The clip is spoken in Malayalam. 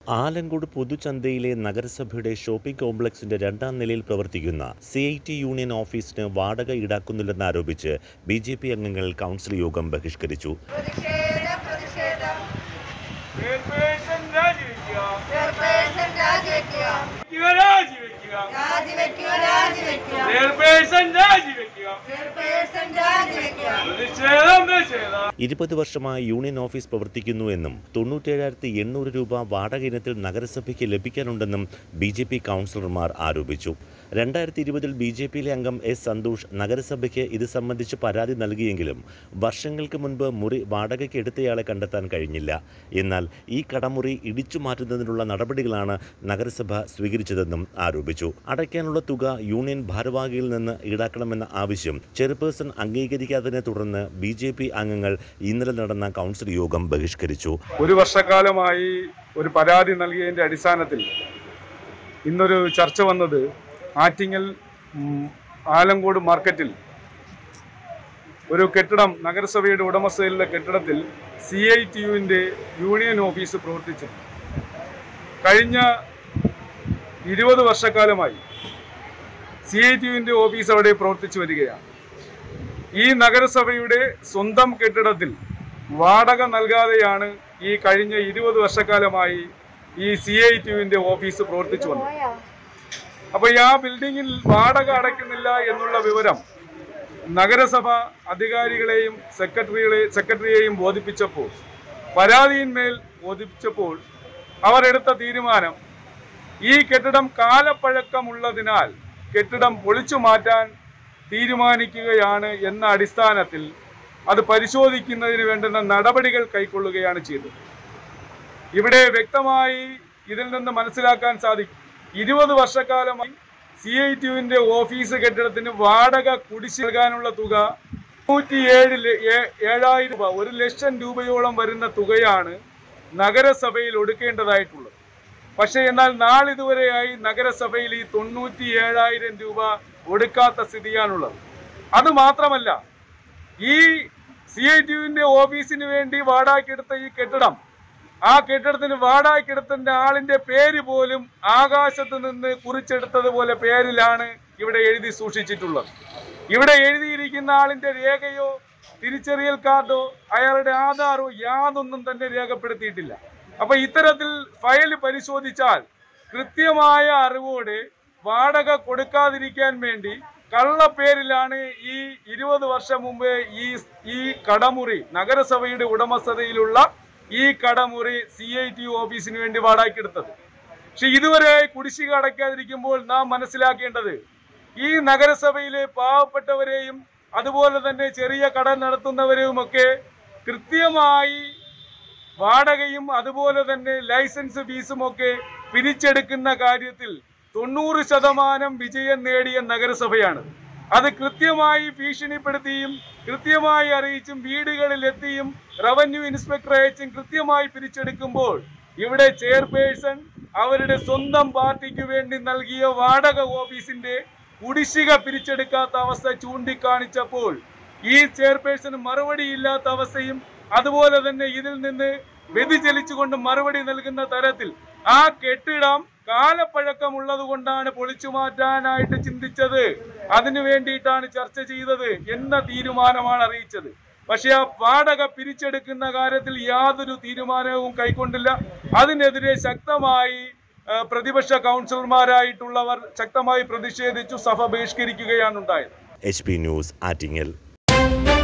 ആലങ്കോട് പൊതുചന്തയിലെ നഗരസഭയുടെ ഷോപ്പിംഗ് കോംപ്ലക്സിന്റെ രണ്ടാം നിലയിൽ പ്രവർത്തിക്കുന്ന CIT യൂണിയൻ ഓഫീസിന് വാടക ഈടാക്കുന്നില്ലെന്നാരോപിച്ച് BJP അംഗങ്ങൾ കൗൺസിൽ യോഗം ബഹിഷ്കരിച്ചു. വർഷമായി യൂണിയൻ ഓഫീസ് പ്രവർത്തിക്കുന്നു എന്നും 97,800 രൂപ വാടക ഇനത്തിൽ നഗരസഭയ്ക്ക് ലഭിക്കാനുണ്ടെന്നും BJP കൗൺസിലർമാർ ആരോപിച്ചു. 2020 BJPയിലെ അംഗം S. സന്തോഷ് നഗരസഭയ്ക്ക് ഇത് സംബന്ധിച്ച് പരാതി നൽകിയെങ്കിലും വർഷങ്ങൾക്ക് മുൻപ് മുറി വാടകയ്ക്ക് എടുത്തയാളെ കണ്ടെത്താൻ കഴിഞ്ഞില്ല. എന്നാൽ ഈ കടമുറി ഇടിച്ചു മാറ്റുന്നതിനുള്ള നടപടികളാണ് നഗരസഭ സ്വീകരിച്ചതെന്നും ആരോപിച്ചു. അടയ്ക്കാനുള്ള തുക യൂണിയൻ ഭാരവാഹികളിൽ നിന്ന് ഈടാക്കണമെന്ന ആവശ്യം ചെയർപേഴ്സൺ അംഗീകരിക്കാത്തതിനെ തുടർന്ന് BJP അംഗങ്ങൾ ഇന്നലെ നടന്ന കൗൺസിൽ യോഗം ബഹിഷ്കരിച്ചു. ഒരു വർഷക്കാലമായി ഒരു പരാതി നൽകിയതിന്റെ അടിസ്ഥാനത്തിൽ ഇന്നൊരു ചർച്ച വന്നത് ആറ്റിങ്ങൽ ആലങ്കോട് മാർക്കറ്റിൽ ഒരു കെട്ടിടം നഗരസഭയുടെ ഉടമസ്ഥതയിലുള്ള കെട്ടിടത്തിൽ CIT യൂണിയൻ ഓഫീസ് പ്രവർത്തിച്ചു. കഴിഞ്ഞ 20 വർഷക്കാലമായി CIT ഓഫീസ് അവിടെ പ്രവർത്തിച്ചു വരികയാണ്. ഈ നഗരസഭയുടെ സ്വന്തം കെട്ടിടത്തിൽ വാടക നൽകാതെയാണ് ഈ കഴിഞ്ഞ 20 വർഷക്കാലമായി ഈ CIT ഓഫീസ് പ്രവർത്തിച്ചു വന്നത്. അപ്പോൾ ആ ബിൽഡിങ്ങിൽ വാടക അടയ്ക്കുന്നില്ല എന്നുള്ള വിവരം നഗരസഭ അധികാരികളെയും സെക്രട്ടറിയെയും ബോധിപ്പിച്ചപ്പോൾ, പരാതിയിന്മേൽ ബോധിപ്പിച്ചപ്പോൾ അവരെടുത്ത തീരുമാനം ഈ കെട്ടിടം കാലപ്പഴക്കമുള്ളതിനാൽ കെട്ടിടം പൊളിച്ചു മാറ്റാൻ തീരുമാനിക്കുകയാണ് എന്ന അടിസ്ഥാനത്തിൽ അത് പരിശോധിക്കുന്നതിന് വേണ്ടുന്ന നടപടികൾ കൈക്കൊള്ളുകയാണ് ചെയ്തത്. ഇവിടെ വ്യക്തമായി ഇതിൽ നിന്ന് മനസ്സിലാക്കാൻ സാധിക്കും, 20 വർഷക്കാലമായി CIT ഓഫീസ് കെട്ടിടത്തിന് വാടക കുടിശ്ശിക നൽകാനുള്ള തുക 107,000 രൂപ, 1,00,000 രൂപയോളം വരുന്ന തുകയാണ് നഗരസഭയിൽ ഒടുക്കേണ്ടതായിട്ടുള്ളത്. പക്ഷേ എന്നാൽ നാളിതുവരെയായി നഗരസഭയിൽ ഈ 97,000 രൂപ ഒടുക്കാത്ത സ്ഥിതിയാണുള്ളത്. അത് മാത്രമല്ല, ഈ CIT ഓഫീസിന് വേണ്ടി വാടകയ്ക്കെടുത്ത ഈ കെട്ടിടം, ആ കെട്ടിടത്തിന് വാടകയ്ക്കെടുത്തതിന്റെ ആളിന്റെ പേര് പോലും ആകാശത്ത് നിന്ന് കുറിച്ചെടുത്തതുപോലെ പേരിലാണ് ഇവിടെ എഴുതി സൂക്ഷിച്ചിട്ടുള്ളത്. ഇവിടെ എഴുതിയിരിക്കുന്ന ആളിന്റെ രേഖയോ തിരിച്ചറിയൽ കാർഡോ അയാളുടെ ആധാറോ യാതൊന്നും തന്നെ രേഖപ്പെടുത്തിയിട്ടില്ല. അപ്പൊ ഇത്തരത്തിൽ ഫയൽ പരിശോധിച്ചാൽ കൃത്യമായ അറിവോടെ വാടക കൊടുക്കാതിരിക്കാൻ വേണ്ടി കള്ളപ്പേരിലാണ് ഈ 20 വർഷം മുമ്പ് ഈ കടമുറി നഗരസഭയുടെ ഉടമസ്ഥതയിലുള്ള ഈ കടമുറി CIT ഓഫീസിന് വേണ്ടി വാടകയ്ക്കെടുത്തത്. പക്ഷെ ഇതുവരെ കുടിശ്ശിക അടയ്ക്കാതിരിക്കുമ്പോൾ നാം മനസ്സിലാക്കേണ്ടത്, ഈ നഗരസഭയിലെ പാവപ്പെട്ടവരെയും അതുപോലെ തന്നെ ചെറിയ കട നടത്തുന്നവരെയുമൊക്കെ കൃത്യമായി വാടകയും അതുപോലെ തന്നെ ലൈസൻസ് ഫീസും ഒക്കെ പിരിച്ചെടുക്കുന്ന കാര്യത്തിൽ 90% വിജയം നേടിയ നഗരസഭയാണ്. അത് കൃത്യമായി ഭീഷണിപ്പെടുത്തിയും കൃത്യമായി അറിയിച്ചും വീടുകളിലെത്തിയും റവന്യൂ ഇൻസ്പെക്ടറെ അയച്ചും കൃത്യമായി പിരിച്ചെടുക്കുമ്പോൾ ഇവിടെ ചെയർപേഴ്സൺ അവരുടെ സ്വന്തം പാർട്ടിക്ക് വേണ്ടി നൽകിയ വാടക ഓഫീസിന്റെ കുടിശ്ശിക പിരിച്ചെടുക്കാത്ത അവസ്ഥ ചൂണ്ടിക്കാണിച്ചപ്പോൾ ഈ ചെയർപേഴ്സൺ മറുപടിയില്ലാത്ത അവസ്ഥയും അതുപോലെ തന്നെ ഇതിൽ നിന്ന് വ്യതിചലിച്ചുകൊണ്ട് മറുപടി നൽകുന്ന തരത്തിൽ ആ കെട്ടിടം കാലപ്പഴക്കമുള്ളത് കൊണ്ടാണ് പൊളിച്ചു മാറ്റാനായിട്ട് ചിന്തിച്ചത്, അതിനു വേണ്ടിയിട്ടാണ് ചർച്ച ചെയ്തത് എന്ന തീരുമാനമാണ് അറിയിച്ചത്. പക്ഷെ ആ വാടക പിരിച്ചെടുക്കുന്ന കാര്യത്തിൽ യാതൊരു തീരുമാനവും കൈക്കൊണ്ടില്ല. അതിനെതിരെ ശക്തമായി പ്രതിപക്ഷ കൗൺസിലർമാരായിട്ടുള്ളവർ ശക്തമായി പ്രതിഷേധിച്ചു, സഭ ബഹിഷ്കരിക്കുകയാണ് ഉണ്ടായത്. HP news Attingal.